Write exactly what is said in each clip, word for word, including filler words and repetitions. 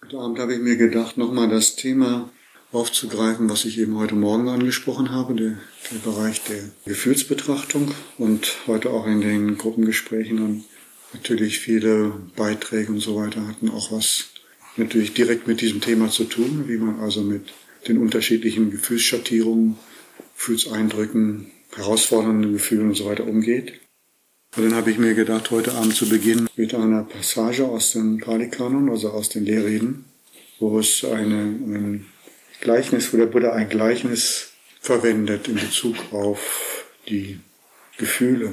Heute Abend habe ich mir gedacht, nochmal das Thema aufzugreifen, was ich eben heute Morgen angesprochen habe, der, der Bereich der Gefühlsbetrachtung und heute auch in den Gruppengesprächen und natürlich viele Beiträge und so weiter hatten auch was natürlich direkt mit diesem Thema zu tun, wie man also mit den unterschiedlichen Gefühlsschattierungen, Gefühlseindrücken, herausfordernden Gefühlen und so weiter umgeht. Und dann habe ich mir gedacht, heute Abend zu beginnen mit einer Passage aus dem Pali-Kanon, also aus den Lehrreden, wo es eine, ein Gleichnis, wo der Buddha ein Gleichnis verwendet in Bezug auf die Gefühle.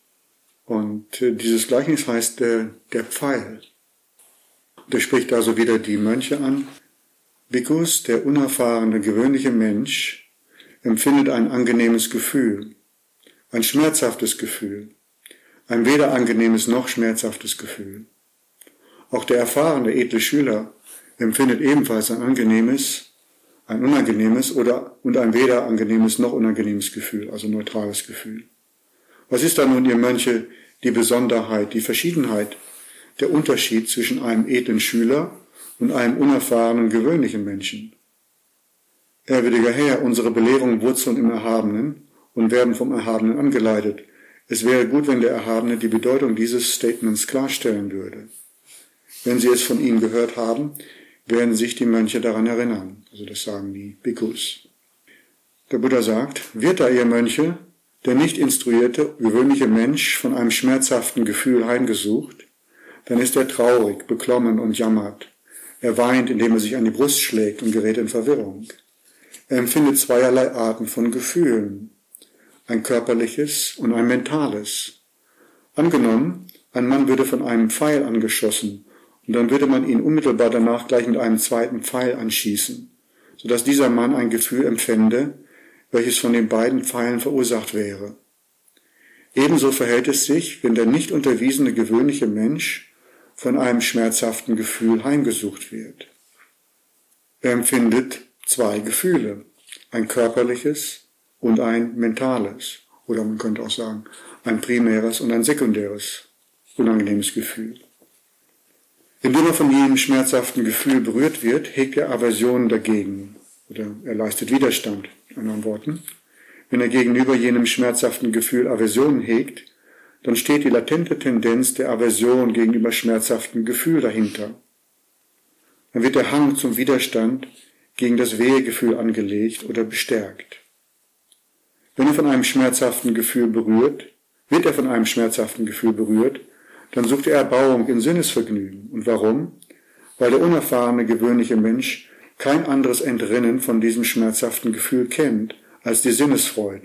Und äh, dieses Gleichnis heißt der, der Pfeil. Der spricht also wieder die Mönche an. Bhikkhus, der unerfahrene, gewöhnliche Mensch, empfindet ein angenehmes Gefühl, ein schmerzhaftes Gefühl. Ein weder angenehmes noch schmerzhaftes Gefühl. Auch der erfahrene, edle Schüler empfindet ebenfalls ein angenehmes, ein unangenehmes oder und ein weder angenehmes noch unangenehmes Gefühl, also neutrales Gefühl. Was ist da nun, ihr Mönche, die Besonderheit, die Verschiedenheit, der Unterschied zwischen einem edlen Schüler und einem unerfahrenen, gewöhnlichen Menschen? Ehrwürdiger Herr, unsere Belehrungen wurzeln im Erhabenen und werden vom Erhabenen angeleitet. Es wäre gut, wenn der Erhabene die Bedeutung dieses Statements klarstellen würde. Wenn Sie es von ihm gehört haben, werden sich die Mönche daran erinnern. Also das sagen die Bhikkhus. Der Buddha sagt, wird da ihr Mönche, der nicht instruierte, gewöhnliche Mensch von einem schmerzhaften Gefühl heimgesucht, dann ist er traurig, beklommen und jammert. Er weint, indem er sich an die Brust schlägt und gerät in Verwirrung. Er empfindet zweierlei Arten von Gefühlen. Ein körperliches und ein mentales. Angenommen, ein Mann würde von einem Pfeil angeschossen und dann würde man ihn unmittelbar danach gleich mit einem zweiten Pfeil anschießen, sodass dieser Mann ein Gefühl empfände, welches von den beiden Pfeilen verursacht wäre. Ebenso verhält es sich, wenn der nicht unterwiesene gewöhnliche Mensch von einem schmerzhaften Gefühl heimgesucht wird. Er empfindet zwei Gefühle, ein körperliches und ein mentales, oder man könnte auch sagen, ein primäres und ein sekundäres, unangenehmes Gefühl. Indem er von jenem schmerzhaften Gefühl berührt wird, hegt er Aversion dagegen, oder er leistet Widerstand, in anderen Worten. Wenn er gegenüber jenem schmerzhaften Gefühl Aversion hegt, dann steht die latente Tendenz der Aversion gegenüber schmerzhaftem Gefühl dahinter. Dann wird der Hang zum Widerstand gegen das Wehegefühl angelegt oder bestärkt. Wenn er von einem schmerzhaften Gefühl berührt, wird er von einem schmerzhaften Gefühl berührt, dann sucht er Erbauung in Sinnesvergnügen. Und warum? Weil der unerfahrene, gewöhnliche Mensch kein anderes Entrinnen von diesem schmerzhaften Gefühl kennt, als die Sinnesfreuden.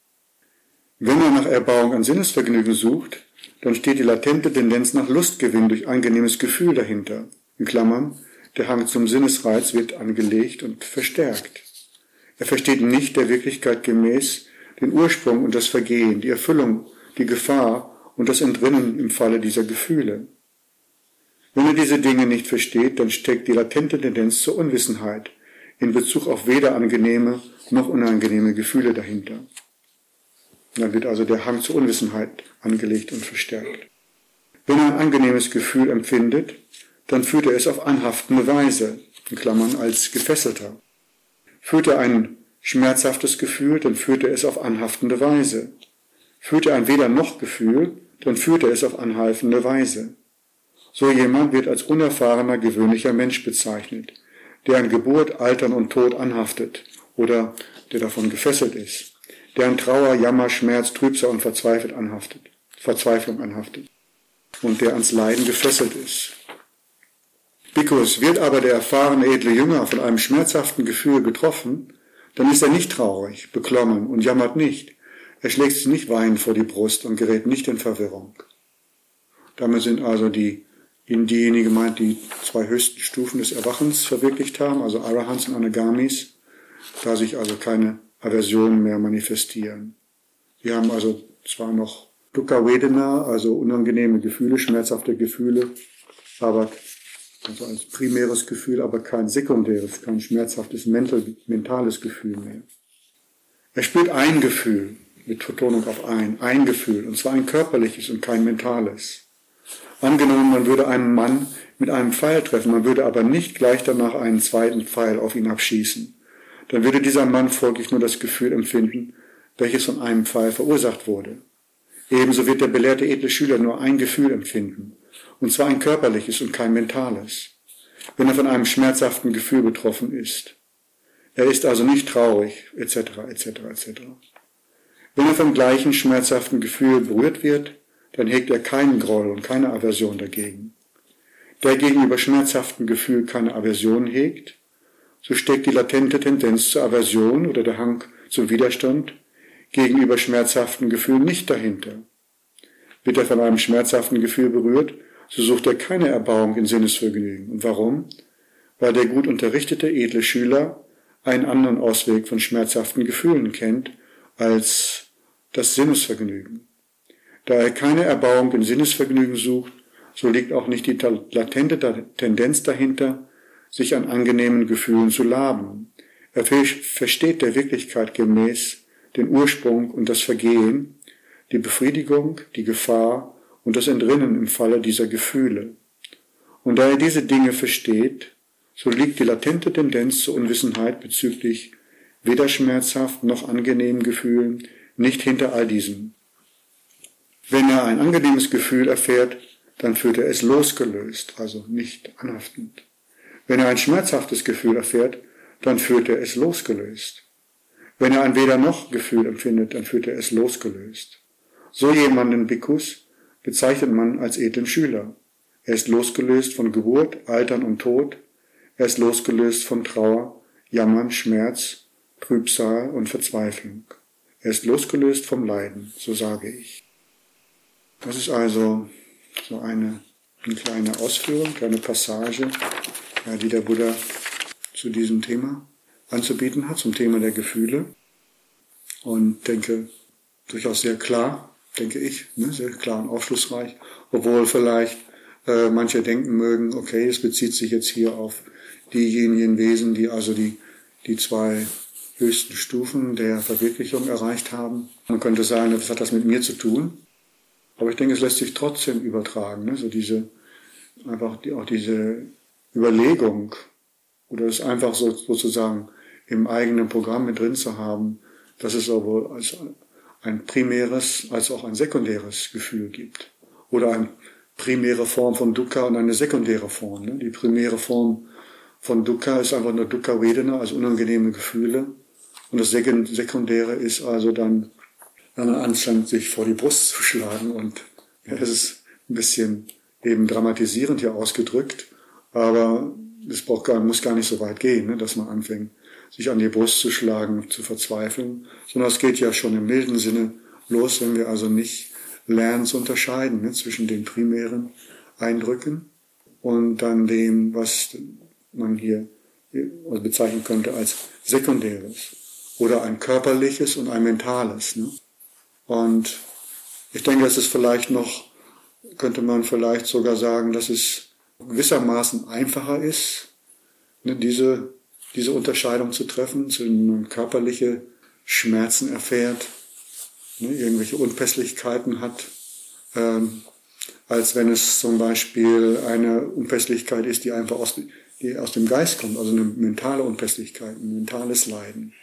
Wenn er nach Erbauung an Sinnesvergnügen sucht, dann steht die latente Tendenz nach Lustgewinn durch angenehmes Gefühl dahinter. In Klammern, der Hang zum Sinnesreiz wird angelegt und verstärkt. Er versteht nicht der Wirklichkeit gemäß den Ursprung und das Vergehen, die Erfüllung, die Gefahr und das Entrinnen im Falle dieser Gefühle. Wenn er diese Dinge nicht versteht, dann steckt die latente Tendenz zur Unwissenheit in Bezug auf weder angenehme noch unangenehme Gefühle dahinter. Dann wird also der Hang zur Unwissenheit angelegt und verstärkt. Wenn er ein angenehmes Gefühl empfindet, dann führt er es auf anhaftende Weise, in Klammern als Gefesselter. Führt er ein schmerzhaftes Gefühl, dann führt er es auf anhaftende Weise. Führt er ein Weder-noch-Gefühl, dann führt er es auf anhaltende Weise. So jemand wird als unerfahrener, gewöhnlicher Mensch bezeichnet, der an Geburt, Altern und Tod anhaftet oder der davon gefesselt ist, der an Trauer, Jammer, Schmerz, Trübsal und Verzweiflung anhaftet, Verzweiflung anhaftet und der ans Leiden gefesselt ist. Bhikkhus, wird aber der erfahrene edle Jünger von einem schmerzhaften Gefühl getroffen, dann ist er nicht traurig, beklommen und jammert nicht. Er schlägt sich nicht weinend vor die Brust und gerät nicht in Verwirrung. Damit sind also die, in diejenigen gemeint, die zwei höchsten Stufen des Erwachens verwirklicht haben, also Arahants und Anagamis, da sich also keine Aversionen mehr manifestieren. Die haben also zwar noch Dukkha Vedana, also unangenehme Gefühle, schmerzhafte Gefühle, aber also als primäres Gefühl, aber kein sekundäres, kein schmerzhaftes mental, mentales Gefühl mehr. Er spürt ein Gefühl, mit Betonung auf ein, ein Gefühl, und zwar ein körperliches und kein mentales. Angenommen, man würde einen Mann mit einem Pfeil treffen, man würde aber nicht gleich danach einen zweiten Pfeil auf ihn abschießen. Dann würde dieser Mann folglich nur das Gefühl empfinden, welches von einem Pfeil verursacht wurde. Ebenso wird der belehrte edle Schüler nur ein Gefühl empfinden, und zwar ein körperliches und kein mentales, wenn er von einem schmerzhaften Gefühl betroffen ist. Er ist also nicht traurig, et cetera, et cetera, et cetera. Wenn er vom gleichen schmerzhaften Gefühl berührt wird, dann hegt er keinen Groll und keine Aversion dagegen. Der gegenüber schmerzhaften Gefühl keine Aversion hegt, so steckt die latente Tendenz zur Aversion oder der Hang zum Widerstand gegenüber schmerzhaften Gefühlen nicht dahinter. Wird er von einem schmerzhaften Gefühl berührt, so sucht er keine Erbauung in Sinnesvergnügen. Und warum? Weil der gut unterrichtete, edle Schüler einen anderen Ausweg von schmerzhaften Gefühlen kennt als das Sinnesvergnügen. Da er keine Erbauung in Sinnesvergnügen sucht, so liegt auch nicht die latente Tendenz dahinter, sich an angenehmen Gefühlen zu laben. Er versteht der Wirklichkeit gemäß den Ursprung und das Vergehen, die Befriedigung, die Gefahr und das Entrinnen im Falle dieser Gefühle. Und da er diese Dinge versteht, so liegt die latente Tendenz zur Unwissenheit bezüglich weder schmerzhaft noch angenehmen Gefühlen nicht hinter all diesem. Wenn er ein angenehmes Gefühl erfährt, dann führt er es losgelöst, also nicht anhaftend. Wenn er ein schmerzhaftes Gefühl erfährt, dann führt er es losgelöst. Wenn er ein Weder-noch-Gefühl empfindet, dann führt er es losgelöst. So jemanden, Bhikkhus, bezeichnet man als edlen Schüler. Er ist losgelöst von Geburt, Altern und Tod. Er ist losgelöst von Trauer, Jammern, Schmerz, Trübsal und Verzweiflung. Er ist losgelöst vom Leiden, so sage ich. Das ist also so eine, eine kleine Ausführung, eine Passage, ja, die der Buddha zu diesem Thema anzubieten hat, zum Thema der Gefühle. Und denke, durchaus sehr klar, denke ich, ne, sehr klar und aufschlussreich, obwohl vielleicht äh, manche denken mögen, okay, es bezieht sich jetzt hier auf diejenigen Wesen, die also die, die zwei höchsten Stufen der Verwirklichung erreicht haben. Man könnte sagen, das hat das mit mir zu tun. Aber ich denke, es lässt sich trotzdem übertragen, ne? So diese, einfach die, auch diese Überlegung oder es einfach so, sozusagen im eigenen Programm mit drin zu haben, dass es sowohl als ein primäres als auch ein sekundäres Gefühl gibt. Oder eine primäre Form von Dukkha und eine sekundäre Form. Ne? Die primäre Form von Dukkha ist einfach nur Dukkha Vedana, also unangenehme Gefühle. Und das Sekundäre ist also dann dann anfängt, sich vor die Brust zu schlagen. Und ja, das ist ein bisschen eben dramatisierend hier ausgedrückt, aber es braucht gar, muss gar nicht so weit gehen, ne, dass man anfängt, sich an die Brust zu schlagen, zu verzweifeln, sondern es geht ja schon im milden Sinne los, wenn wir also nicht lernen zu unterscheiden, ne, zwischen den primären Eindrücken und dann dem, was man hier bezeichnen könnte als sekundäres oder ein körperliches und ein mentales. Ne? Und ich denke, dass es vielleicht noch, könnte man vielleicht sogar sagen, dass es gewissermaßen einfacher ist, ne, diese, diese Unterscheidung zu treffen, wenn man körperliche Schmerzen erfährt, ne, irgendwelche Unpässlichkeiten hat, ähm, als wenn es zum Beispiel eine Unpässlichkeit ist, die einfach aus, die aus dem Geist kommt, also eine mentale Unpässlichkeit, ein mentales Leiden.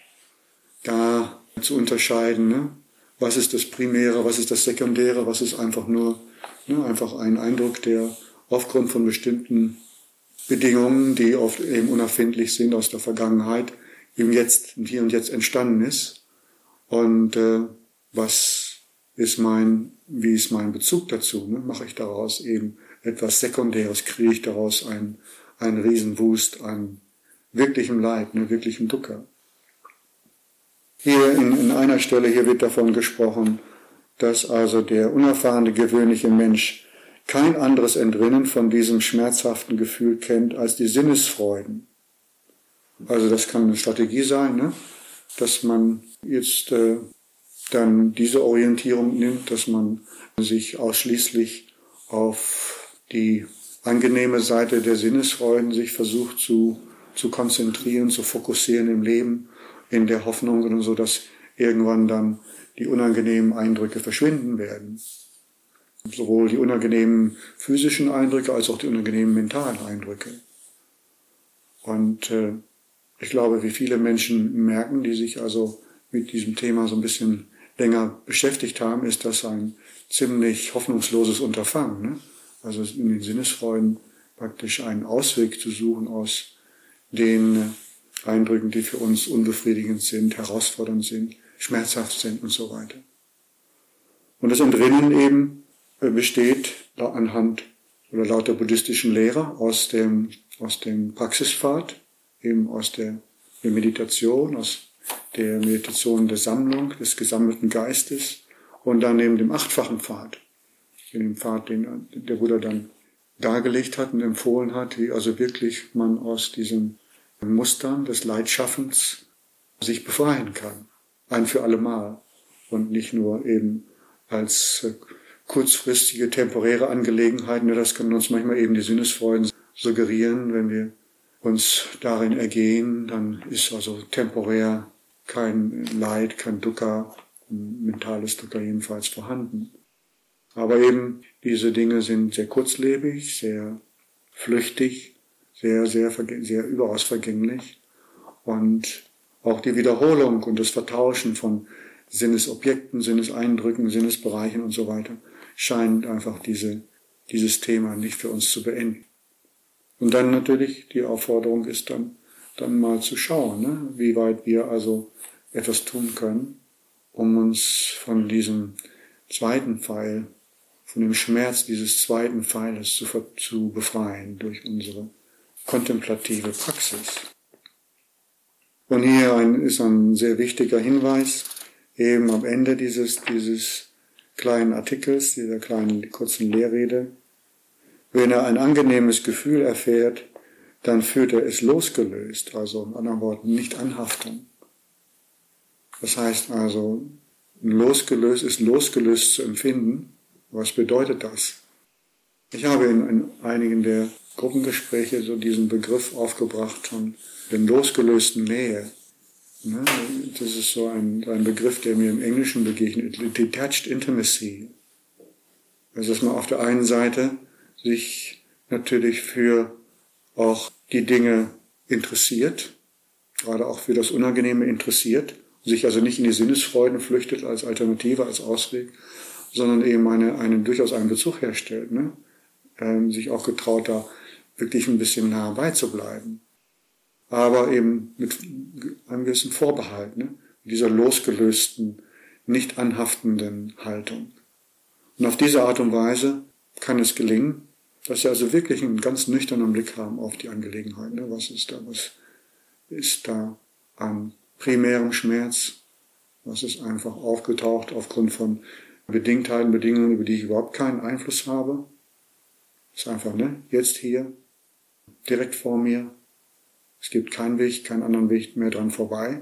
Da zu unterscheiden, ne? Was ist das Primäre, was ist das Sekundäre, was ist einfach nur ne, einfach ein Eindruck, der aufgrund von bestimmten Bedingungen, die oft eben unerfindlich sind aus der Vergangenheit, eben jetzt, hier und jetzt entstanden ist. Und äh, was ist mein, wie ist mein Bezug dazu? Ne? Mache ich daraus eben etwas Sekundäres, kriege ich daraus einen, einen Riesenwust an wirklichem Leid, ne, wirklichem Dukkha. Hier in, in einer Stelle, hier wird davon gesprochen, dass also der unerfahrene, gewöhnliche Mensch kein anderes Entrinnen von diesem schmerzhaften Gefühl kennt als die Sinnesfreuden. Also das kann eine Strategie sein, ne? Dass man jetzt äh, dann diese Orientierung nimmt, dass man sich ausschließlich auf die angenehme Seite der Sinnesfreuden sich versucht zu, zu konzentrieren, zu fokussieren im Leben, in der Hoffnung und so, dass irgendwann dann die unangenehmen Eindrücke verschwinden werden. Sowohl die unangenehmen physischen Eindrücke als auch die unangenehmen mentalen Eindrücke. Und äh, ich glaube, wie viele Menschen merken, die sich also mit diesem Thema so ein bisschen länger beschäftigt haben, ist das ein ziemlich hoffnungsloses Unterfangen. Ne? Also in den Sinnesfreuden praktisch einen Ausweg zu suchen aus den Eindrücken, die für uns unbefriedigend sind, herausfordernd sind, schmerzhaft sind und so weiter. Und das Entrinnen eben besteht anhand oder laut der buddhistischen Lehre aus dem, aus dem Praxispfad, eben aus der, der Meditation, aus der Meditation der Sammlung, des gesammelten Geistes und dann eben dem achtfachen Pfad, in dem Pfad, den der Buddha dann dargelegt hat und empfohlen hat, wie also wirklich man aus diesen Mustern des Leidschaffens sich befreien kann, ein für alle Mal und nicht nur eben als kurzfristige, temporäre Angelegenheiten. Das können uns manchmal eben die Sinnesfreuden suggerieren, wenn wir uns darin ergehen, dann ist also temporär kein Leid, kein Dukkha, ein mentales Dukkha jedenfalls vorhanden. Aber eben diese Dinge sind sehr kurzlebig, sehr flüchtig, sehr, sehr, sehr überaus vergänglich. Und auch die Wiederholung und das Vertauschen von Sinnesobjekten, Sinneseindrücken, Sinnesbereichen und so weiter scheint einfach diese, dieses Thema nicht für uns zu beenden. Und dann natürlich die Aufforderung ist dann, dann mal zu schauen, ne, wie weit wir also etwas tun können, um uns von diesem zweiten Pfeil, von dem Schmerz dieses zweiten Pfeiles zu, zu befreien durch unsere kontemplative Praxis. Und hier ein, ist ein sehr wichtiger Hinweis, eben am Ende dieses, dieses kleinen Artikels, dieser kleinen kurzen Lehrrede. Wenn er ein angenehmes Gefühl erfährt, dann fühlt er es losgelöst, also in anderen Worten nicht Anhaftung. Das heißt also, losgelöst ist losgelöst zu empfinden. Was bedeutet das? Ich habe in, in einigen der Gruppengespräche so diesen Begriff aufgebracht von der losgelösten Nähe. Das ist so ein, ein Begriff, der mir im Englischen begegnet, detached intimacy. Also dass man auf der einen Seite sich natürlich für auch die Dinge interessiert, gerade auch für das Unangenehme interessiert, sich also nicht in die Sinnesfreuden flüchtet als Alternative, als Ausweg, sondern eben eine, einen, durchaus einen Bezug herstellt, ne? Ähm, sich auch getraut, da wirklich ein bisschen nah beizubleiben. Aber eben mit einem gewissen Vorbehalt, ne? Mit dieser losgelösten, nicht anhaftenden Haltung. Und auf diese Art und Weise kann es gelingen, dass wir also wirklich einen ganz nüchternen Blick haben auf die Angelegenheit. Ne? Was ist da, was ist da an primärem Schmerz? Was ist einfach aufgetaucht aufgrund von Bedingtheiten, Bedingungen, über die ich überhaupt keinen Einfluss habe? Ist einfach, ne? Jetzt hier, direkt vor mir. Es gibt keinen Weg, keinen anderen Weg mehr dran vorbei.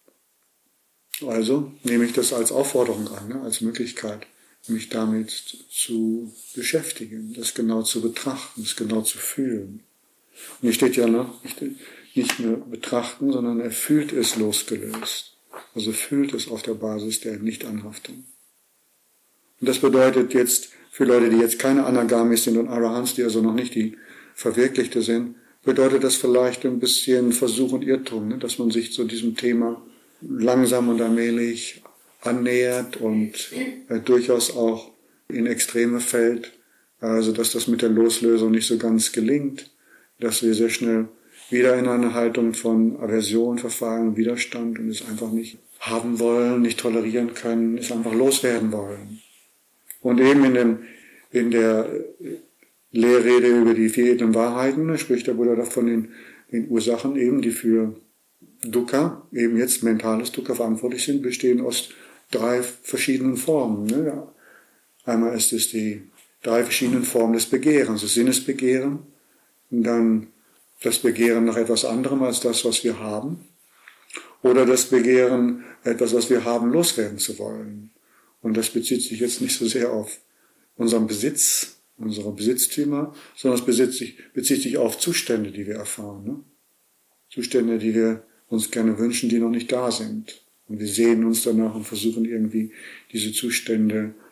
Also nehme ich das als Aufforderung an, ne? Als Möglichkeit, mich damit zu beschäftigen, das genau zu betrachten, das genau zu fühlen. Und hier steht ja noch, nicht nur betrachten, sondern er fühlt es losgelöst. Also fühlt es auf der Basis der Nichtanhaftung. Und das bedeutet jetzt, für Leute, die jetzt keine Anagamis sind und Arahants, die also noch nicht die Verwirklichte sind, bedeutet das vielleicht ein bisschen Versuch und Irrtum, ne? Dass man sich zu diesem Thema langsam und allmählich annähert und äh, durchaus auch in Extreme fällt, also dass das mit der Loslösung nicht so ganz gelingt, dass wir sehr schnell wieder in eine Haltung von Aversion verfallen, Widerstand und es einfach nicht haben wollen, nicht tolerieren können, es einfach loswerden wollen. Und eben in, dem, in der Lehrrede über die vier edlen Wahrheiten, da spricht der Buddha davon den, den Ursachen eben, die für Dukkha, eben jetzt mentales Dukkha verantwortlich sind, bestehen aus drei verschiedenen Formen. Ne? Einmal ist es die drei verschiedenen Formen des Begehrens, das Sinnesbegehren, und dann das Begehren nach etwas anderem als das, was wir haben, oder das Begehren, etwas, was wir haben, loswerden zu wollen. Und das bezieht sich jetzt nicht so sehr auf unseren Besitz, unsere Besitztümer, sondern es bezieht sich, bezieht sich auf Zustände, die wir erfahren. Ne? Zustände, die wir uns gerne wünschen, die noch nicht da sind. Und wir sehnen uns danach und versuchen irgendwie diese Zustände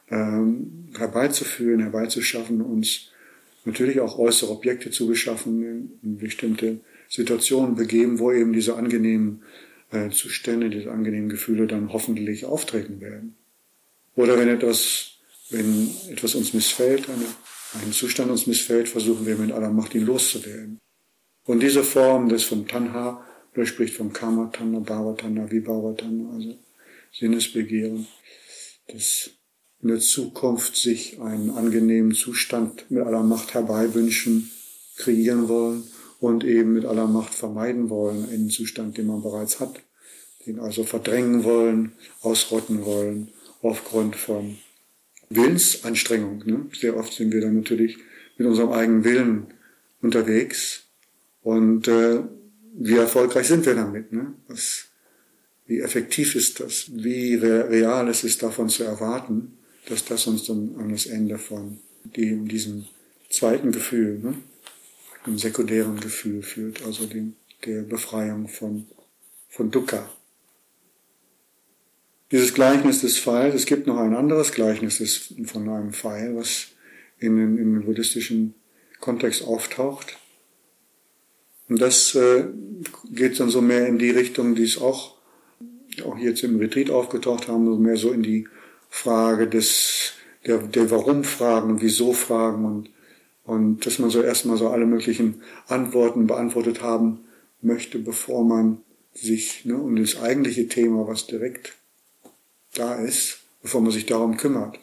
ähm, herbeizuführen, herbeizuschaffen, uns natürlich auch äußere Objekte zu beschaffen, in, in bestimmte Situationen begeben, wo eben diese angenehmen äh, Zustände, diese angenehmen Gefühle dann hoffentlich auftreten werden. Oder wenn etwas, wenn etwas uns missfällt, eine, ein Zustand uns missfällt, versuchen wir mit aller Macht ihn loszuwerden. Und diese Form des vom Tanha, oder spricht vom Kama Tanha, Bhava Tanha, Vibhava Tanha, also Sinnesbegehren, das in der Zukunft sich einen angenehmen Zustand mit aller Macht herbeiwünschen, kreieren wollen und eben mit aller Macht vermeiden wollen, einen Zustand, den man bereits hat, den also verdrängen wollen, ausrotten wollen, aufgrund von Willensanstrengung. Ne? Sehr oft sind wir dann natürlich mit unserem eigenen Willen unterwegs und äh, wie erfolgreich sind wir damit? Ne? Was, wie effektiv ist das? Wie real ist es davon zu erwarten, dass das uns dann an das Ende von dem, diesem zweiten Gefühl, ne, dem sekundären Gefühl führt, also dem, der Befreiung von, von Dukkha. Dieses Gleichnis des Pfeils, es gibt noch ein anderes Gleichnis des, von einem Pfeil, was in, in, in dem buddhistischen Kontext auftaucht. Und das äh, geht dann so mehr in die Richtung, die es auch, auch jetzt im Retreat aufgetaucht haben, so mehr so in die Frage des, der, der Warum-Fragen und Wieso-Fragen und, und dass man so erstmal so alle möglichen Antworten beantwortet haben möchte, bevor man sich ne, um das eigentliche Thema, was direkt da ist, bevor man sich darum kümmert.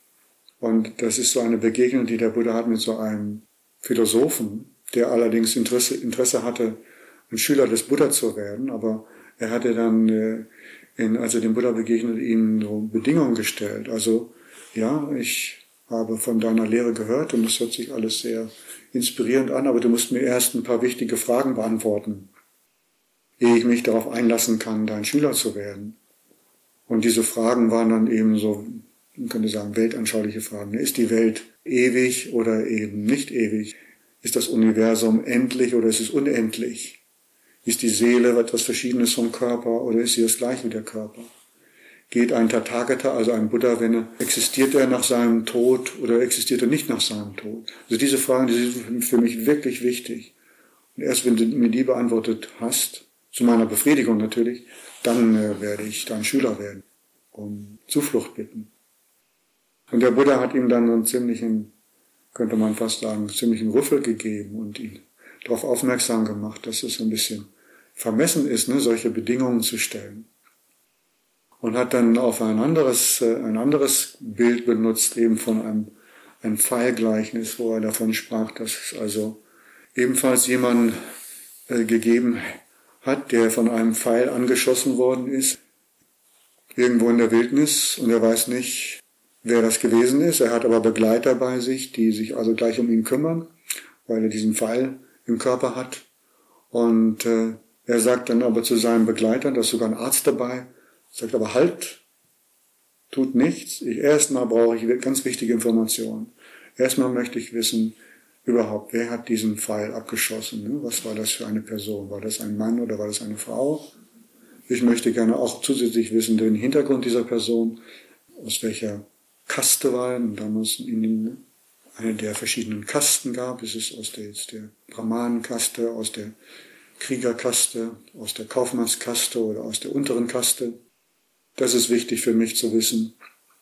Und das ist so eine Begegnung, die der Buddha hat mit so einem Philosophen, der allerdings Interesse, Interesse hatte, ein Schüler des Buddha zu werden, aber er hatte dann äh, In, als er dem Buddha begegnet, ihnen so Bedingungen gestellt. Also, ja, ich habe von deiner Lehre gehört und es hört sich alles sehr inspirierend an, aber du musst mir erst ein paar wichtige Fragen beantworten, ehe ich mich darauf einlassen kann, dein Schüler zu werden. Und diese Fragen waren dann eben so, man könnte sagen, weltanschauliche Fragen. Ist die Welt ewig oder eben nicht ewig? Ist das Universum endlich oder ist es unendlich? Ist die Seele etwas Verschiedenes vom Körper oder ist sie das gleiche wie der Körper? Geht ein Tathagata, also ein Buddha, wenn er, existiert er nach seinem Tod oder existiert er nicht nach seinem Tod? Also diese Fragen, die sind für mich wirklich wichtig. Und erst wenn du mir die beantwortet hast, zu meiner Befriedigung natürlich, dann äh, werde ich dein Schüler werden, um Zuflucht bitten. Und der Buddha hat ihm dann einen ziemlichen, könnte man fast sagen, ziemlichen Rüffel gegeben und ihn darauf aufmerksam gemacht, dass es ein bisschen vermessen ist, ne, solche Bedingungen zu stellen. Und hat dann auf ein anderes, ein anderes Bild benutzt, eben von einem, einem Pfeilgleichnis, wo er davon sprach, dass es also ebenfalls jemanden äh, gegeben hat, der von einem Pfeil angeschossen worden ist, irgendwo in der Wildnis, und er weiß nicht, wer das gewesen ist. Er hat aber Begleiter bei sich, die sich also gleich um ihn kümmern, weil er diesen Pfeil im Körper hat. Und äh, er sagt dann aber zu seinen Begleitern, da ist sogar ein Arzt dabei, sagt aber halt, tut nichts. Ich, erstmal brauche ich ganz wichtige Informationen. Erstmal möchte ich wissen, überhaupt, wer hat diesen Pfeil abgeschossen? Ne? Was war das für eine Person? War das ein Mann oder war das eine Frau? Ich möchte gerne auch zusätzlich wissen, den Hintergrund dieser Person, aus welcher Kaste war er, und damals in den, eine der verschiedenen Kasten gab. Es ist aus der, jetzt der Brahmanenkaste, aus der Kriegerkaste, aus der Kaufmannskaste oder aus der unteren Kaste. Das ist wichtig für mich zu wissen.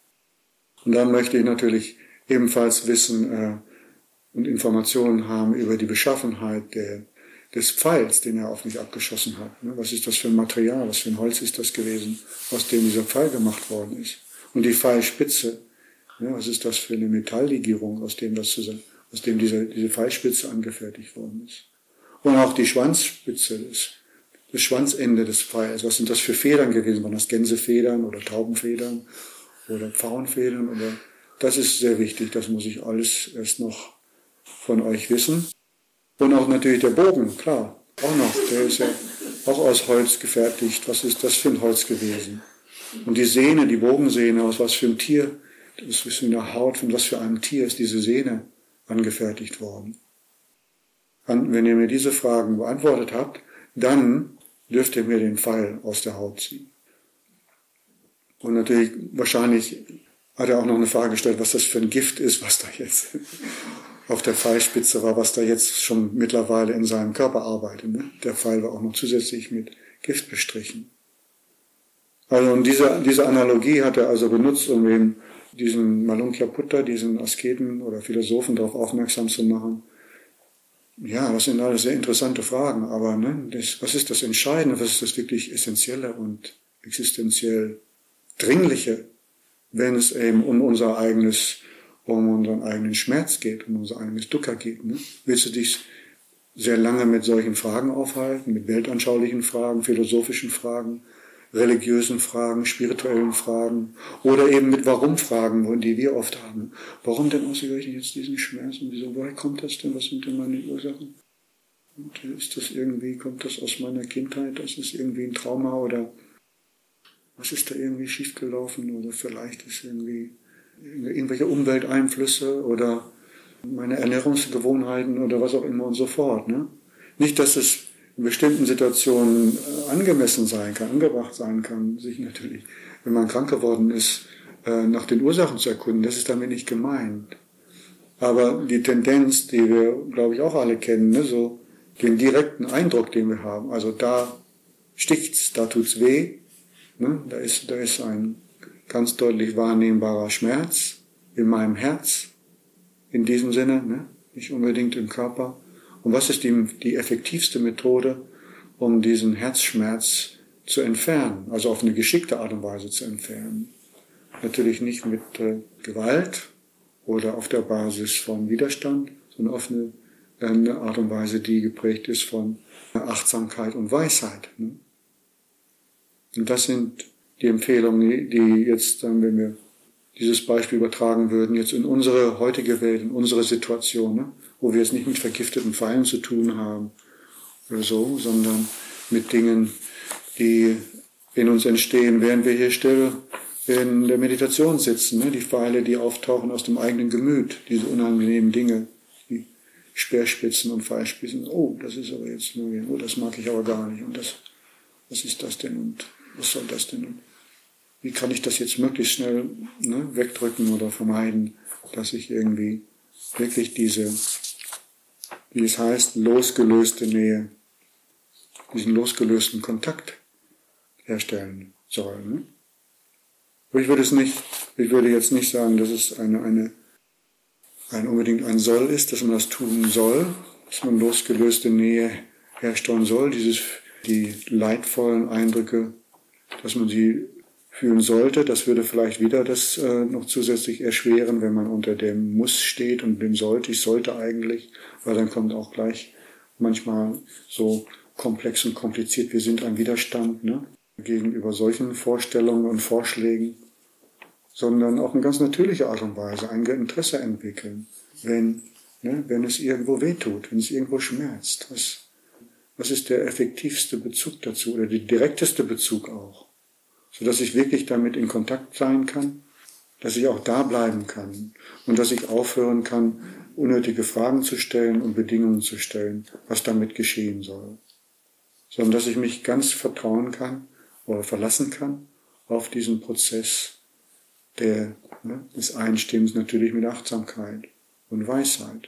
Und dann möchte ich natürlich ebenfalls wissen äh, und Informationen haben über die Beschaffenheit der, des Pfeils, den er auf mich abgeschossen hat. Was ist das für ein Material, was für ein Holz ist das gewesen, aus dem dieser Pfeil gemacht worden ist? Und die Pfeilspitze, was ist das für eine Metalllegierung, aus dem, das, aus dem diese, diese Pfeilspitze angefertigt worden ist? Und auch die Schwanzspitze, das, das Schwanzende des Pfeils, was sind das für Federn gewesen? Waren das Gänsefedern oder Taubenfedern oder Pfauenfedern? Oder, das ist sehr wichtig, das muss ich alles erst noch von euch wissen. Und auch natürlich der Bogen, klar, auch noch, der ist ja auch aus Holz gefertigt. Was ist das für ein Holz gewesen? Und die Sehne, die Bogensehne, aus was für einem Tier, das ist in der Haut, von was für einem Tier ist diese Sehne angefertigt worden? Und wenn ihr mir diese Fragen beantwortet habt, dann dürft ihr mir den Pfeil aus der Haut ziehen. Und natürlich, wahrscheinlich hat er auch noch eine Frage gestellt, was das für ein Gift ist, was da jetzt auf der Pfeilspitze war, was da jetzt schon mittlerweile in seinem Körper arbeitet. Ne? Der Pfeil war auch noch zusätzlich mit Gift bestrichen. Also und diese, diese Analogie hat er also benutzt, um eben diesen Malunkyaputta, diesen Asketen oder Philosophen darauf aufmerksam zu machen. Ja, das sind alles sehr interessante Fragen, aber ne, das, was ist das Entscheidende, was ist das wirklich Essentielle und existenziell Dringliche, wenn es eben um unser eigenes, um unseren eigenen Schmerz geht, um unser eigenes Dukkha geht. Ne? Willst du dich sehr lange mit solchen Fragen aufhalten, mit weltanschaulichen Fragen, philosophischen Fragen, religiösen Fragen, spirituellen Fragen oder eben mit Warum-Fragen, die wir oft haben. Warum denn ausgerechnet jetzt diesen Schmerz und wieso, woher kommt das denn, was sind denn meine Ursachen? Und ist das irgendwie, kommt das aus meiner Kindheit, das ist irgendwie ein Trauma oder was ist da irgendwie schiefgelaufen oder vielleicht ist irgendwie irgendwelche Umwelteinflüsse oder meine Ernährungsgewohnheiten oder was auch immer und so fort. Ne? Nicht, dass es in bestimmten Situationen angemessen sein kann, angebracht sein kann, sich natürlich, wenn man krank geworden ist, nach den Ursachen zu erkunden. Das ist damit nicht gemeint. Aber die Tendenz, die wir, glaube ich, auch alle kennen, ne, so den direkten Eindruck, den wir haben, also da sticht's, da tut's weh, ne, da ist, da ist ein ganz deutlich wahrnehmbarer Schmerz in meinem Herz, in diesem Sinne, ne, nicht unbedingt im Körper. Und was ist die, die effektivste Methode, um diesen Herzschmerz zu entfernen, also auf eine geschickte Art und Weise zu entfernen? Natürlich nicht mit äh, Gewalt oder auf der Basis von Widerstand, sondern auf eine, eine Art und Weise, die geprägt ist von Achtsamkeit und Weisheit. Ne? Und das sind die Empfehlungen, die jetzt, dann, wenn wir dieses Beispiel übertragen würden, jetzt in unsere heutige Welt, in unsere Situation, ne? Wo wir es nicht mit vergifteten Pfeilen zu tun haben oder so, sondern mit Dingen, die in uns entstehen, während wir hier still in der Meditation sitzen. Ne? Die Pfeile, die auftauchen aus dem eigenen Gemüt, diese unangenehmen Dinge, die Speerspitzen und Pfeilspitzen. Oh, das ist aber jetzt nur, oh, das mag ich aber gar nicht. Und das, was ist das denn und was soll das denn? Und wie kann ich das jetzt möglichst schnell ne, wegdrücken oder vermeiden, dass ich irgendwie wirklich diese, wie es heißt, losgelöste Nähe, diesen losgelösten Kontakt herstellen soll. Ne? Aber ich würde es nicht, ich würde jetzt nicht sagen, dass es eine, eine, ein unbedingt ein Soll ist, dass man das tun soll, dass man losgelöste Nähe herstellen soll, dieses, die leidvollen Eindrücke, dass man sie fühlen sollte. Das würde vielleicht wieder das äh, noch zusätzlich erschweren, wenn man unter dem Muss steht und dem sollte, ich sollte eigentlich, weil dann kommt auch gleich manchmal so komplex und kompliziert, wir sind ein Widerstand, ne, gegenüber solchen Vorstellungen und Vorschlägen, sondern auf eine ganz natürliche Art und Weise ein Interesse entwickeln, wenn, ne, wenn es irgendwo wehtut, wenn es irgendwo schmerzt. Was, was ist der effektivste Bezug dazu oder der direkteste Bezug auch? Sodass ich wirklich damit in Kontakt sein kann, dass ich auch da bleiben kann und dass ich aufhören kann, unnötige Fragen zu stellen und Bedingungen zu stellen, was damit geschehen soll. Sondern dass ich mich ganz vertrauen kann oder verlassen kann auf diesen Prozess der, ne, des Einstimmens natürlich mit Achtsamkeit und Weisheit,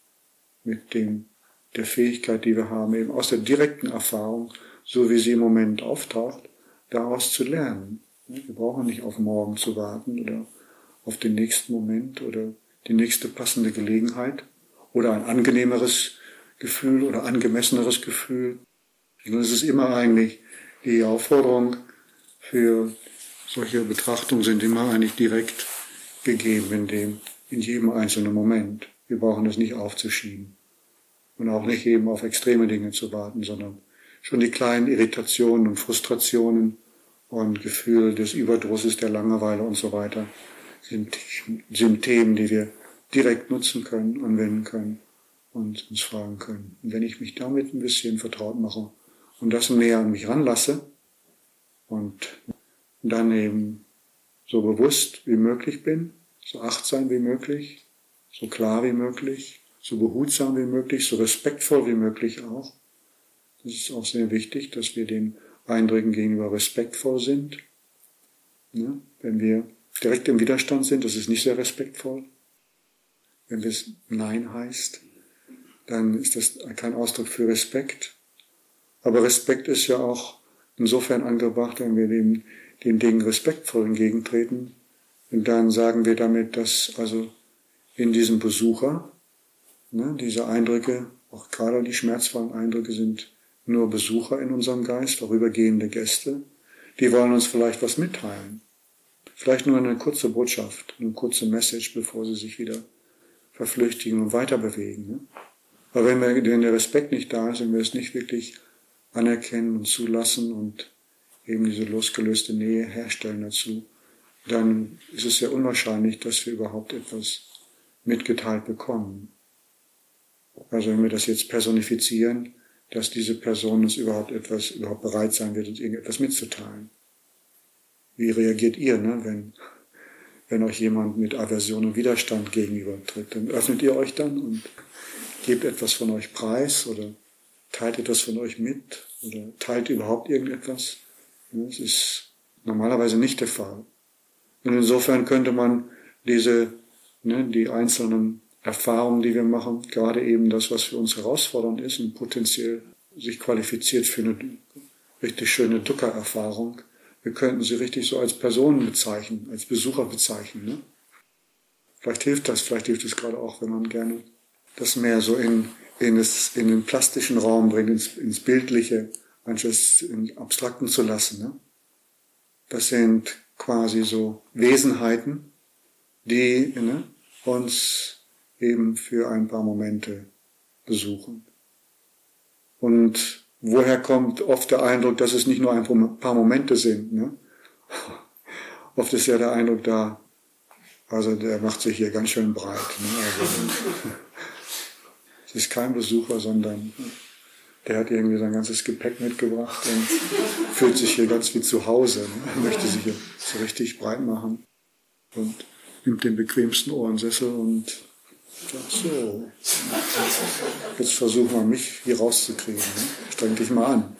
mit dem, der Fähigkeit, die wir haben, eben aus der direkten Erfahrung, so wie sie im Moment auftaucht, daraus zu lernen. Wir brauchen nicht auf morgen zu warten oder auf den nächsten Moment oder die nächste passende Gelegenheit oder ein angenehmeres Gefühl oder angemesseneres Gefühl. Es ist immer eigentlich die Aufforderung für solche Betrachtungen sind immer eigentlich direkt gegeben in dem, in jedem einzelnen Moment. Wir brauchen das nicht aufzuschieben und auch nicht eben auf extreme Dinge zu warten, sondern schon die kleinen Irritationen und Frustrationen und Gefühl des Überdrusses, der Langeweile und so weiter sind, sind Themen, die wir direkt nutzen können, anwenden können und uns fragen können. Und wenn ich mich damit ein bisschen vertraut mache und das näher an mich ranlasse und dann eben so bewusst wie möglich bin, so achtsam wie möglich, so klar wie möglich, so behutsam wie möglich, so respektvoll wie möglich auch. Das ist auch sehr wichtig, dass wir den Eindrücken gegenüber respektvoll sind. Ja, wenn wir direkt im Widerstand sind, das ist nicht sehr respektvoll. Wenn es Nein heißt, dann ist das kein Ausdruck für Respekt. Aber Respekt ist ja auch insofern angebracht, wenn wir dem, den Dingen respektvoll entgegentreten. Und dann sagen wir damit, dass also in diesem Besucher, ne, diese Eindrücke, auch gerade die schmerzvollen Eindrücke, sind nur Besucher in unserem Geist, vorübergehende Gäste. Die wollen uns vielleicht was mitteilen. Vielleicht nur eine kurze Botschaft, eine kurze Message, bevor sie sich wieder verflüchtigen und weiter bewegen. Ne? Aber wenn, wir, wenn der Respekt nicht da ist und wir es nicht wirklich anerkennen und zulassen und eben diese losgelöste Nähe herstellen dazu, dann ist es sehr unwahrscheinlich, dass wir überhaupt etwas mitgeteilt bekommen. Also wenn wir das jetzt personifizieren, dass diese Person uns überhaupt etwas, überhaupt bereit sein wird, uns irgendetwas mitzuteilen. Wie reagiert ihr, ne, wenn, wenn euch jemand mit Aversion und Widerstand gegenübertritt? Dann öffnet ihr euch dann und gebt etwas von euch preis oder teilt etwas von euch mit oder teilt überhaupt irgendetwas? Das ist normalerweise nicht der Fall. Und insofern könnte man diese, ne, die einzelnen Erfahrungen, die wir machen, gerade eben das, was für uns herausfordernd ist und potenziell sich qualifiziert für eine richtig schöne Dukkha-Erfahrung, wir könnten sie richtig so als Personen bezeichnen, als Besucher bezeichnen. Ne? Vielleicht hilft das, vielleicht hilft es gerade auch, wenn man gerne das mehr so in, in, das, in den plastischen Raum bringt, ins, ins Bildliche, anstatt es in Abstrakten zu lassen. Ne? Das sind quasi so Wesenheiten, die ne, uns eben für ein paar Momente besuchen. Und woher kommt oft der Eindruck, dass es nicht nur ein paar Momente sind? Ne? Oft ist ja der Eindruck da, also der macht sich hier ganz schön breit. Ne? Also, es ist kein Besucher, sondern der hat irgendwie sein ganzes Gepäck mitgebracht und fühlt sich hier ganz wie zu Hause. Ne? Er möchte sich hier so richtig breit machen und nimmt den bequemsten Ohrensessel und sagt so, jetzt versuchen wir mich hier rauszukriegen. Ne? Streng dich mal an.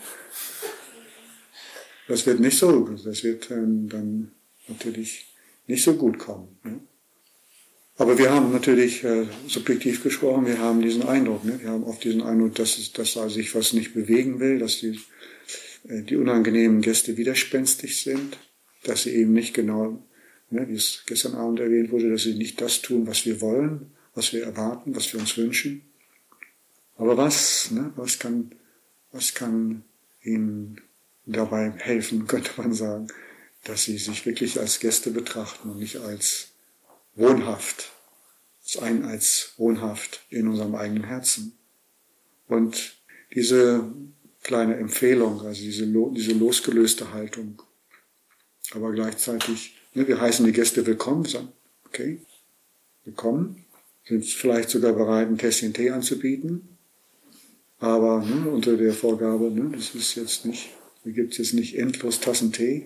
Das wird nicht so, das wird ähm, dann natürlich nicht so gut kommen. Ne? Aber wir haben natürlich, äh, subjektiv gesprochen, wir haben diesen Eindruck, ne? Wir haben oft diesen Eindruck, dass, es, dass da sich was nicht bewegen will, dass die, äh, die unangenehmen Gäste widerspenstig sind, dass sie eben nicht genau, ne, wie es gestern Abend erwähnt wurde, dass sie nicht das tun, was wir wollen, was wir erwarten, was wir uns wünschen. Aber was, ne, was kann, was kann ihnen dabei helfen, könnte man sagen, dass sie sich wirklich als Gäste betrachten und nicht als wohnhaft, als ein als wohnhaft in unserem eigenen Herzen. Und diese kleine Empfehlung, also diese, diese losgelöste Haltung, aber gleichzeitig, ne, wir heißen die Gäste willkommen, sagen, okay, willkommen, sind vielleicht sogar bereit, ein Tässchen Tee anzubieten, aber ne, unter der Vorgabe, ne, das ist jetzt nicht, hier gibt es jetzt nicht endlos Tassen Tee.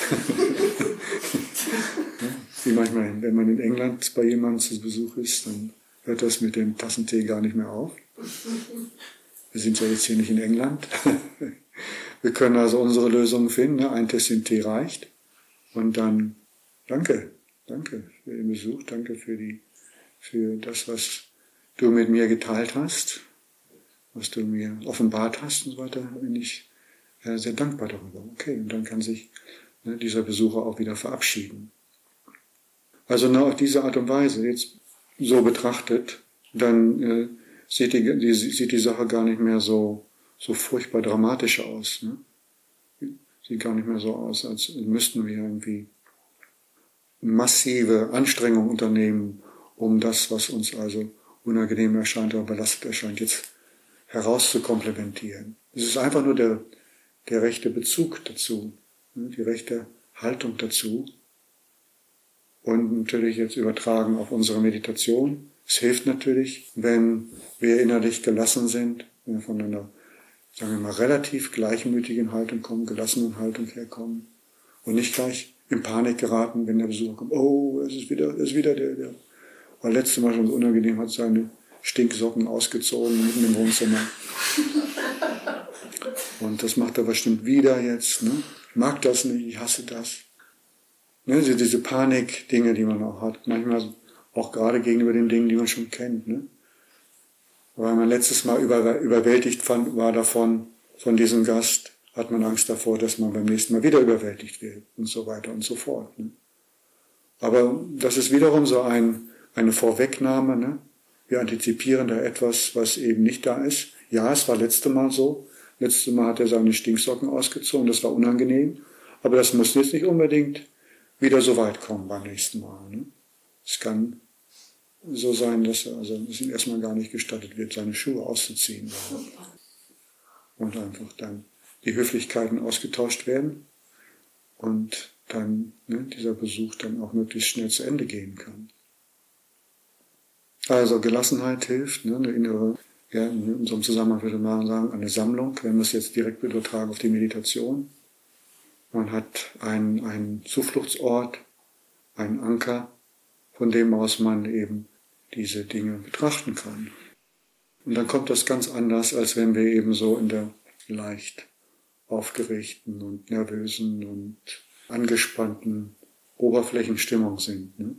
Wie manchmal, wenn man in England bei jemandem zu Besuch ist, dann hört das mit dem Tassentee gar nicht mehr auf. Wir sind ja jetzt hier nicht in England. Wir können also unsere Lösungen finden. Ne? Ein Tässchen Tee reicht. Und dann danke, danke für den Besuch, danke für, die, für das, was du mit mir geteilt hast, was du mir offenbart hast und so weiter. Da bin ich äh, sehr dankbar darüber. Okay, und dann kann sich ne, dieser Besucher auch wieder verabschieden. Also nur auf diese Art und Weise jetzt so betrachtet, dann äh, sieht, die, die, sieht die Sache gar nicht mehr so, so furchtbar dramatisch aus. Ne? Sieht gar nicht mehr so aus, als müssten wir irgendwie massive Anstrengungen unternehmen, um das, was uns also unangenehm erscheint oder belastet erscheint, jetzt herauszukomplementieren. Es ist einfach nur der, der rechte Bezug dazu, ne? Die rechte Haltung dazu. Und natürlich jetzt übertragen auf unsere Meditation. Es hilft natürlich, wenn wir innerlich gelassen sind, wenn wir von einer, sagen wir mal, relativ gleichmütigen Haltung kommen, gelassenen Haltung herkommen und nicht gleich in Panik geraten, wenn der Besucher kommt. Oh, es ist wieder, es ist wieder der, der. Weil letztes Mal schon so unangenehm hat seine Stinksocken ausgezogen mitten im Wohnzimmer. Und das macht er bestimmt wieder jetzt. Ne? Ich mag das nicht, ich hasse das. Ne, diese Panik-Dinge, die man auch hat, manchmal auch gerade gegenüber den Dingen, die man schon kennt. Ne? Weil man letztes Mal über, überwältigt fand, war davon, von diesem Gast, hat man Angst davor, dass man beim nächsten Mal wieder überwältigt wird und so weiter und so fort. Ne? Aber das ist wiederum so ein, eine Vorwegnahme. Ne? Wir antizipieren da etwas, was eben nicht da ist. Ja, es war letzte Mal so. Letztes Mal hat er seine Stinksocken ausgezogen, das war unangenehm. Aber das muss jetzt nicht unbedingt wieder so weit kommen beim nächsten Mal. Ne? Es kann so sein, dass er, also es ihm erstmal gar nicht gestattet wird, seine Schuhe auszuziehen. Und einfach dann die Höflichkeiten ausgetauscht werden und dann ne, dieser Besuch dann auch möglichst schnell zu Ende gehen kann. Also Gelassenheit hilft, ne, eine innere, ja, in unserem Zusammenhang würde man sagen, eine Sammlung, wenn wir es jetzt direkt übertragen auf die Meditation. Man hat einen, einen Zufluchtsort, einen Anker, von dem aus man eben diese Dinge betrachten kann. Und dann kommt das ganz anders, als wenn wir eben so in der leicht aufgeregten und nervösen und angespannten Oberflächenstimmung sind, ne?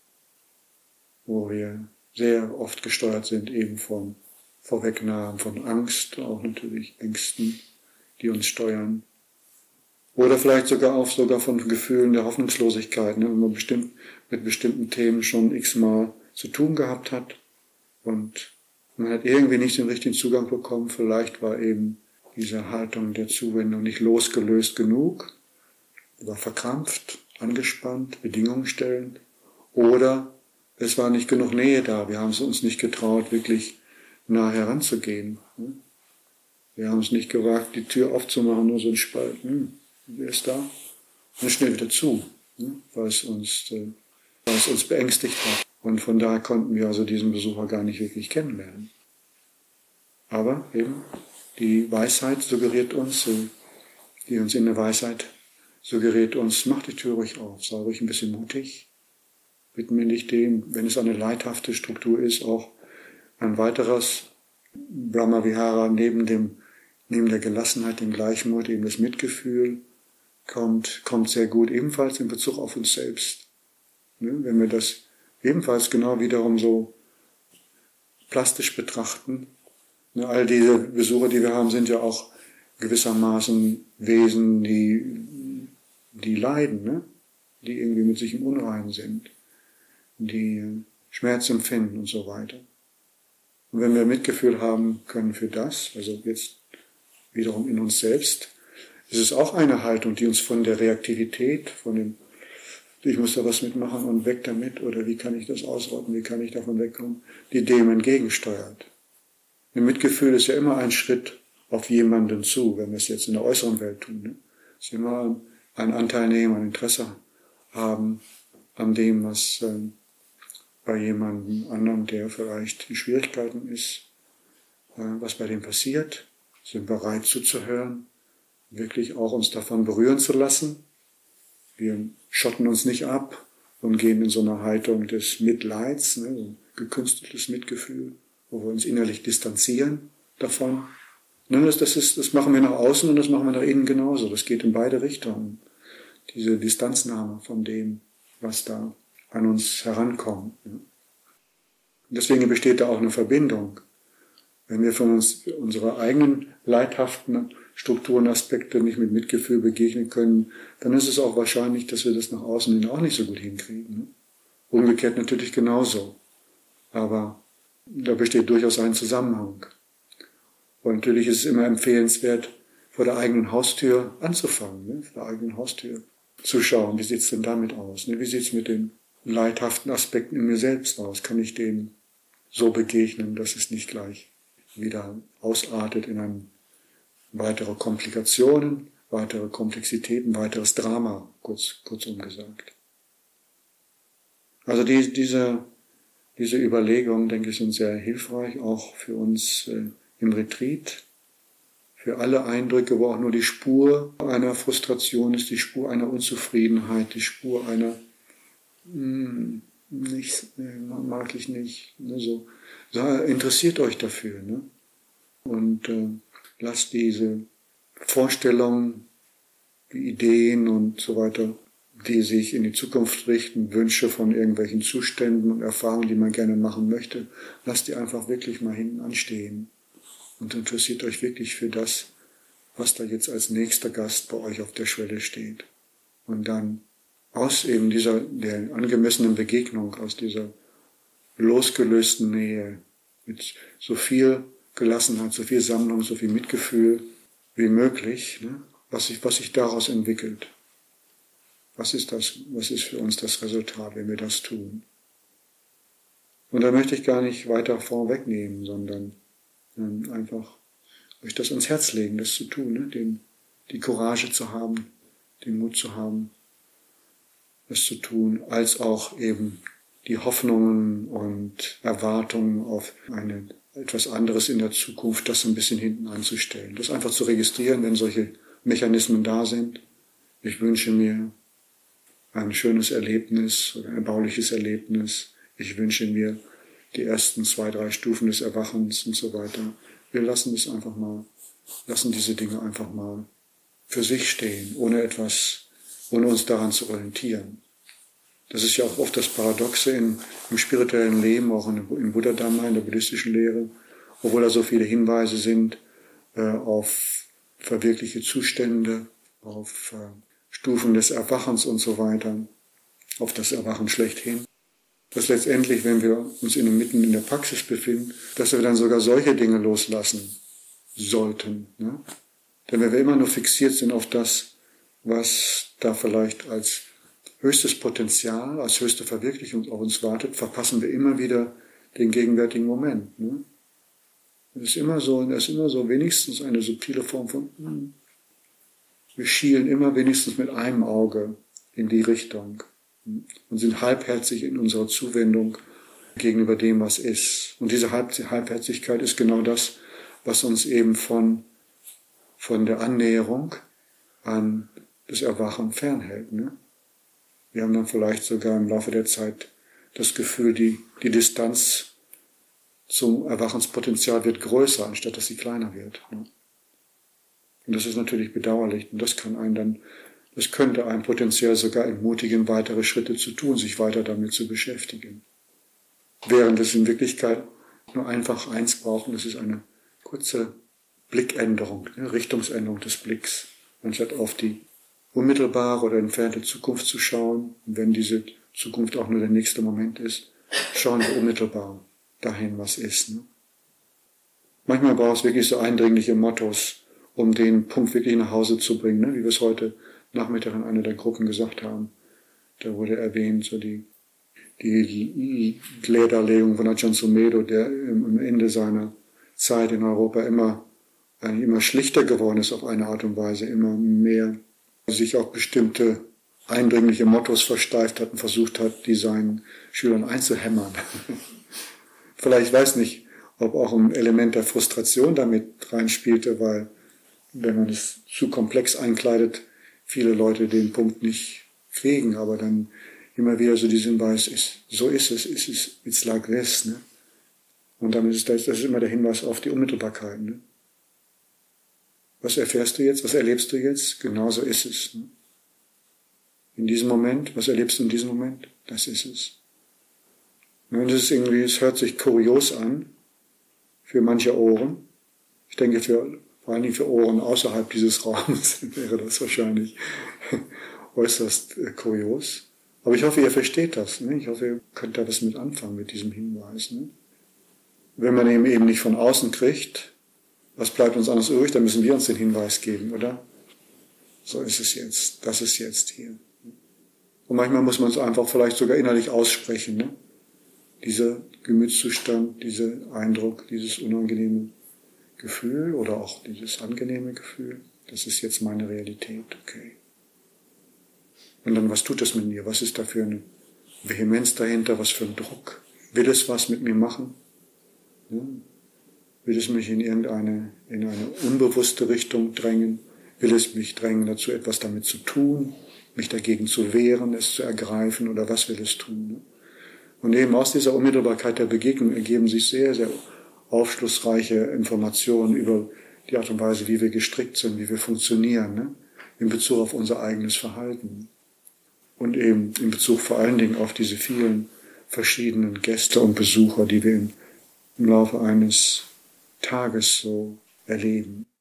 Wo wir sehr oft gesteuert sind eben von Vorwegnahmen, von Angst, auch natürlich Ängsten, die uns steuern. Oder vielleicht sogar auch sogar von Gefühlen der Hoffnungslosigkeit, ne? Wenn man bestimmt, mit bestimmten Themen schon x-mal zu tun gehabt hat und man hat irgendwie nicht den richtigen Zugang bekommen. Vielleicht war eben diese Haltung der Zuwendung nicht losgelöst genug, war verkrampft, angespannt, bedingungsstellend. Oder es war nicht genug Nähe da. Wir haben es uns nicht getraut, wirklich nah heranzugehen. Wir haben es nicht gewagt, die Tür aufzumachen, nur so ein Spalt. Hm, wer ist da? Und schnell wieder zu, weil es uns, weil es uns beängstigt hat. Und von daher konnten wir also diesen Besucher gar nicht wirklich kennenlernen. Aber eben die Weisheit suggeriert uns, die uns in der Weisheit suggeriert uns, mach die Tür ruhig auf, sei ruhig ein bisschen mutig. Bitten wir dich dem, wenn es eine leidhafte Struktur ist, auch ein weiteres Brahma-Vihara neben dem, neben der Gelassenheit, dem Gleichmut, eben das Mitgefühl, kommt, kommt sehr gut, ebenfalls in Bezug auf uns selbst. Wenn wir das ebenfalls genau wiederum so plastisch betrachten, all diese Besucher, die wir haben, sind ja auch gewissermaßen Wesen, die, die leiden, ne? Die irgendwie mit sich im Unreinen sind, die Schmerz empfinden und so weiter. Und wenn wir Mitgefühl haben können für das, also jetzt wiederum in uns selbst, ist es auch eine Haltung, die uns von der Reaktivität, von dem, ich muss da was mitmachen und weg damit, oder wie kann ich das ausrotten, wie kann ich davon wegkommen, die dem entgegensteuert. Ein Mitgefühl ist ja immer ein Schritt auf jemanden zu, wenn wir es jetzt in der äußeren Welt tun. Ne? Es ist immer ein Anteil nehmen, ein Interesse haben an dem, was äh, bei jemandem anderem, der vielleicht in Schwierigkeiten ist, äh, was bei dem passiert, sind bereit zuzuhören, wirklich auch uns davon berühren zu lassen. Wir schotten uns nicht ab und gehen in so eine Haltung des Mitleids, ne, so ein gekünsteltes Mitgefühl, wo wir uns innerlich distanzieren davon. Das, das, ist, das machen wir nach außen und das machen wir nach innen genauso. Das geht in beide Richtungen. Diese Distanznahme von dem, was da an uns herankommt. Deswegen besteht da auch eine Verbindung. Wenn wir von uns unserer eigenen leidhaften Strukturen, Aspekte nicht mit Mitgefühl begegnen können, dann ist es auch wahrscheinlich, dass wir das nach außen hin auch nicht so gut hinkriegen. Umgekehrt natürlich genauso. Aber da besteht durchaus ein Zusammenhang. Und natürlich ist es immer empfehlenswert, vor der eigenen Haustür anzufangen, ne? Vor der eigenen Haustür zu schauen, wie sieht es denn damit aus? Ne? Wie sieht es mit den leidhaften Aspekten in mir selbst aus? Kann ich denen so begegnen, dass es nicht gleich wieder ausartet in ein weitere Komplikationen, weitere Komplexitäten, weiteres Drama, kurz, kurzum gesagt. Also die, diese, diese Überlegungen, denke ich, sind sehr hilfreich, auch für uns äh, im Retreat, für alle Eindrücke, wo auch nur die Spur einer Frustration ist, die Spur einer Unzufriedenheit, die Spur einer, mh, nicht, äh, mag ich nicht, ne, so. So, interessiert euch dafür, ne? Und äh, lasst diese Vorstellungen, die Ideen und so weiter die sich in die Zukunft richten, Wünsche von irgendwelchen Zuständen und Erfahrungen, die man gerne machen möchte, lasst die einfach wirklich mal hinten anstehen und interessiert euch wirklich für das, was da jetzt als nächster Gast bei euch auf der Schwelle steht. Und dann aus eben dieser, der angemessenen Begegnung, aus dieser losgelösten Nähe, mit so viel Gelassenheit, so viel Sammlung, so viel Mitgefühl wie möglich, ne, was sich, was sich daraus entwickelt. Was ist das, was ist für uns das Resultat, wenn wir das tun? Und da möchte ich gar nicht weiter vorwegnehmen, sondern ähm, einfach euch das ans Herz legen, das zu tun, ne? Den, die Courage zu haben, den Mut zu haben, das zu tun, als auch eben die Hoffnungen und Erwartungen auf eine, etwas anderes in der Zukunft, das ein bisschen hinten anzustellen. Das einfach zu registrieren, wenn solche Mechanismen da sind. Ich wünsche mir ein schönes Erlebnis oder ein erbauliches Erlebnis. Ich wünsche mir die ersten zwei, drei Stufen des Erwachens und so weiter. Wir lassen das einfach mal, lassen diese Dinge einfach mal für sich stehen, ohne etwas, ohne uns daran zu orientieren. Das ist ja auch oft das Paradoxe in, im spirituellen Leben, auch in, im Buddha-Dhamma, in der buddhistischen Lehre, obwohl da so viele Hinweise sind äh, auf verwirklichte Zustände, auf äh, Stufen des Erwachens und so weiter, auf das Erwachen schlechthin. Dass letztendlich, wenn wir uns in, mitten in der Praxis befinden, dass wir dann sogar solche Dinge loslassen sollten. Ne? Denn wenn wir immer nur fixiert sind auf das, was da vielleicht als höchstes Potenzial, als höchste Verwirklichung auf uns wartet, verpassen wir immer wieder den gegenwärtigen Moment. Ne? Es ist immer so, es ist immer so wenigstens eine subtile Form von, hm, wir schielen immer wenigstens mit einem Auge in die Richtung und sind halbherzig in unserer Zuwendung gegenüber dem, was ist. Und diese Halbherzigkeit ist genau das, was uns eben von, von der Annäherung an das Erwachen fernhält. Ne? Wir haben dann vielleicht sogar im Laufe der Zeit das Gefühl, die, die Distanz zum Erwachenspotenzial wird größer, anstatt dass sie kleiner wird. Ne? Und das ist natürlich bedauerlich. Und das kann einen dann, das könnte einen potenziell sogar entmutigen, weitere Schritte zu tun, sich weiter damit zu beschäftigen. Während es in Wirklichkeit nur einfach eins braucht, und das ist eine kurze Blickänderung, eine Richtungsänderung des Blicks, anstatt auf die unmittelbare oder entfernte Zukunft zu schauen. Und wenn diese Zukunft auch nur der nächste Moment ist, schauen wir unmittelbar dahin, was ist. Ne? Manchmal braucht es wirklich so eindringliche Mottos, um den Punkt wirklich nach Hause zu bringen, ne? Wie wir es heute Nachmittag in einer der Gruppen gesagt haben. Da wurde erwähnt, so die, die Lehrdarlegung von Ajahn Sumedho, der am Ende seiner Zeit in Europa immer, eigentlich immer schlichter geworden ist auf eine Art und Weise, immer mehr sich auf bestimmte eindringliche Mottos versteift hat und versucht hat, die seinen Schülern einzuhämmern. Vielleicht, ich weiß nicht, ob auch ein Element der Frustration damit reinspielte, weil wenn man es zu komplex einkleidet, viele Leute den Punkt nicht kriegen, aber dann immer wieder so diesen Hinweis ist, so ist es, es ist, it's like this, ne? Und dann ist das, das ist immer der Hinweis auf die Unmittelbarkeit, ne? Was erfährst du jetzt? Was erlebst du jetzt? Genauso ist es, ne? In diesem Moment, was erlebst du in diesem Moment? Das ist es. Und es ist irgendwie, es hört sich kurios an für manche Ohren. Ich denke, für vor allen Dingen für Ohren außerhalb dieses Raums wäre das wahrscheinlich äußerst äh, kurios. Aber ich hoffe, ihr versteht das. Ne? Ich hoffe, ihr könnt da was mit anfangen, mit diesem Hinweis. Ne? Wenn man ihn eben nicht von außen kriegt, was bleibt uns anderes übrig? Dann müssen wir uns den Hinweis geben, oder? So ist es jetzt. Das ist jetzt hier. Und manchmal muss man es einfach vielleicht sogar innerlich aussprechen. Ne? Dieser Gemütszustand, dieser Eindruck, dieses unangenehme Gefühl oder auch dieses angenehme Gefühl, das ist jetzt meine Realität, okay. Und dann, was tut das mit mir? Was ist da für eine Vehemenz dahinter? Was für ein Druck? Will es was mit mir machen? Ja? Will es mich in irgendeine, in eine unbewusste Richtung drängen? Will es mich drängen dazu, etwas damit zu tun? Mich dagegen zu wehren, es zu ergreifen? Oder was will es tun? Ne? Und eben aus dieser Unmittelbarkeit der Begegnung ergeben sich sehr, sehr aufschlussreiche Informationen über die Art und Weise, wie wir gestrickt sind, wie wir funktionieren, ne? In Bezug auf unser eigenes Verhalten. Und eben in Bezug vor allen Dingen auf diese vielen verschiedenen Gäste und Besucher, die wir im, im Laufe eines Tages so erleben.